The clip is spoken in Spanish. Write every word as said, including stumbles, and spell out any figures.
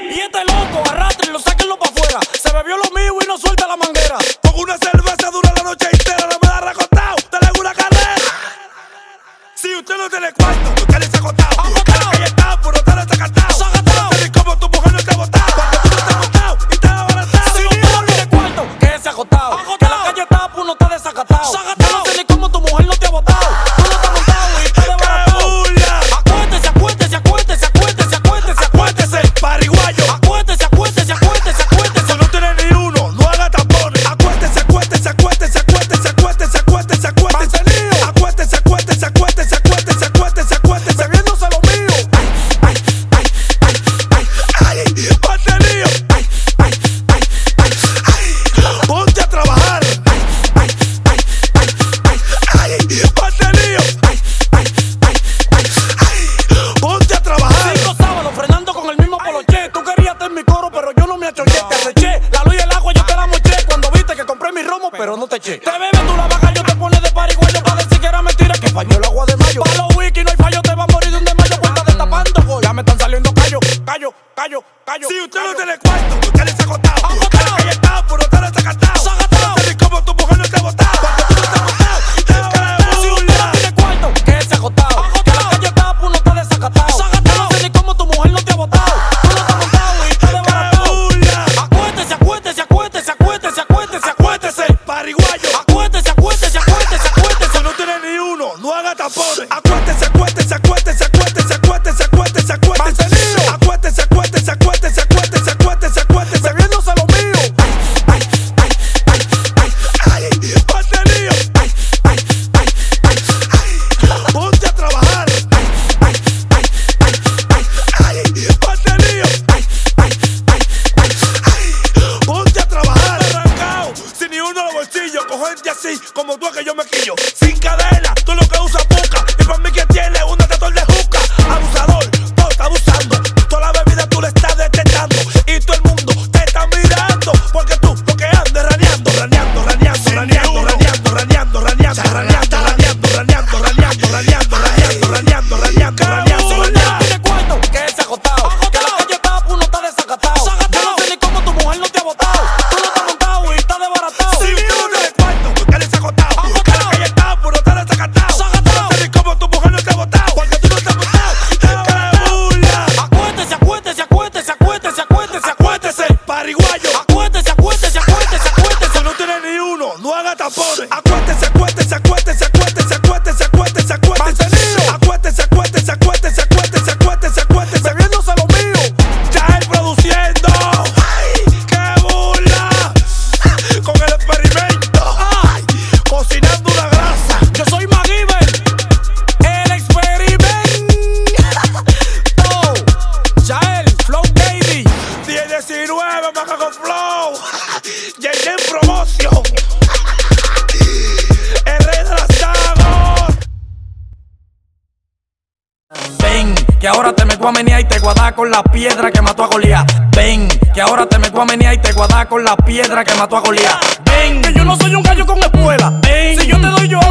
Y este loco, arrastrenlo, sáquenlo pa' afuera. Se bebió lo mío y no suelta la manguera. Con una cerveza dura la noche entera, no me da recostado, te le hago una carrera. Si usted no tiene cuarto, usted les ha acostado. En la calle está, pero usted no está cantado. No sé ni cómo tu mujer no te ha botado, porque tú no te has botado y te has abaratado. Si usted no tiene cuarto, quédese acostado. Que la calle está, pues no está desacatado. Yo no sé ni cómo tu mujer no te ha botado. Tú no estás montado y estás desbaratado. Acuéstese, acuéstese, acuéstese, acuéstese, acuéstese, acuéstese. Pariguayo, Acuéstese, acuéstese, acuéstese, acuéstese. si no tiene ni uno, no haga tampones. Acuéstese, acuéstese, acuéstese, acuéstese, acuéstese, acuéstese, acuéstese. Acuéstese, acuéstese, acuéstese, acuéstese, acuéstese, acuéstese. Bebiéndose lo mío. Ay, ay, ay, ay, ay, ay, mantenido. Ay, ay, ay, ay, ay, ponte a trabajar. Ay, ay, ay, ay, ay, ay, mantenido. Ay, ay, ay, ay, ay, ponte a trabajar. Cinco sábados frenando con el mismo poloché. Tú querías estar en mi coro, pero yo no me achoché. Te aceché, la luz y el agua yo te la moché. Cuando viste que compré mi romo, pero no te eché. Te bebes tú la vaca, yo te pones de pariguayo. Pa' decir que era mentira, que falló el agua de mayo. Pa' los wiki no hay fallo, te va a morir de un desmayo. Cuenta destapando, boy. Ya me están saliendo callo, callo, callo, callo. Si usted no callo. tiene cuarto, usted les ha acostado. En la calle está, pero usted no está cantado. No sé ni cómo tu mujer no te ha botado, porque tú no te has botado y te has abaratado. Si usted no tiene cuarto, quédese acostado. Que la calle está, pues no está desacatado. Yo no sé ni cómo tu mujer no te ha botado. Tú no estás montado y estás desbaratado. Acuéstese, acuéstese, acuéstese, acuéstese, acuéstese, acuéstese. Pariguayo, Acuéstese, acuéstese, acuéstese, acuéstese. si no tiene ni uno, no haga tampones. Acuéstese, acuéstese, acuéstese, acuéstese, acuéstese, acuéstese, acuéstese. Acuéstese, acuéstese, acuéstese, acuéstese, acuéstese, acuéstese. Bebiéndose lo mío. Ay, ay, ay, ay, ay, mantenido. Ay, ay, ay, ay, ay, ponte a trabajar. Ay, ay, ay, ay, ay, ay, mantenido. Ay, ay, ay, ay, ay, ponte a trabajar. Arrancado, sin ni uno en los bolsillos, con gente así como tú que yo me quillo. Sin cadena, tú lo que usas busca. Y para mí que tiene un detector de juca. Abusador, todo está abusando. Toda la bebida tú le estás detectando. Y todo el mundo te está mirando. Porque tú lo que andes raneando, raneando, raneando, raneando, raneando, raneando, raneando, raneando, raneando, raneando, raneando, raneando, raneando, raneando, raneando, raneando. Si usted no tiene cuarto, quédese acostado. Que la calle está, pues no está desacatado. Yo no sé ni cómo tu mujer no te ha botado. Tú no estás montado y estás desbaratado. Si usted no tiene cuarto, usted les ha acostado. Que la calle está, pero usted no está cantado. No sé ni cómo tu mujer no te ha botado, porque tú no te has botado y te has abaratado. Acuéstese, acuéstese, acuéstese, acuéstese, acuéstese, acuéstese. Pariguayo, Acuéstese, acuéstese, acuéstese, acuéstese. si no tiene ni uno, no haga tampones. Acuéstese, acuéstese, acuéstese, acuéstese, acuéstese, acuéstese, acuéstese. Acuéstese, acuéstese, acuéstese, acuéstese, acuéstese, acuéstese. Bebiéndose lo mío. Ya él produciendo. ¡Ay, qué burla! Con el experimento. ¡Ay, cocinando una grasa! Yo soy MacGyver, el experimento. Yael, Flow Baby. diez diecinueve, Maca con Flow. J J Promotion. El rey de las sagos. Ven, que ahora te me voy a menear y te voy a dar con la piedra que mató a Goliat. Ven, que ahora te me voy a menear y te voy a dar con la piedra que mató a Goliat. Ven, que yo no soy un gallo con espuela. Ven, si yo te doy yo